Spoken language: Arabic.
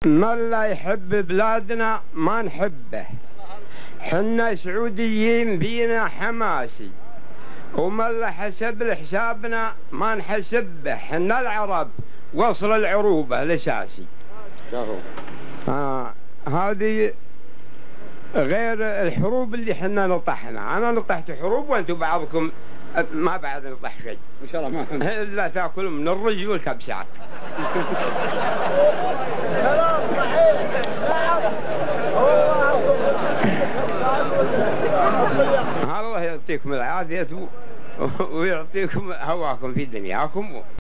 من لا يحب بلادنا ما نحبه. حنا سعوديين بينا حماسي، ومن لا حسب لحسابنا ما نحسبه. حنا العرب وصل العروبة الأساسي. هذه غير الحروب اللي حنا نطحنا. أنا نطحت حروب وأنتم بعضكم ما بعد نطح شيء إن شاء الله. ما لا تأكل من الرز والكبسات. كلام صحيح. الله يعطيكم العافية ويعطيكم هواكم في دنياكم.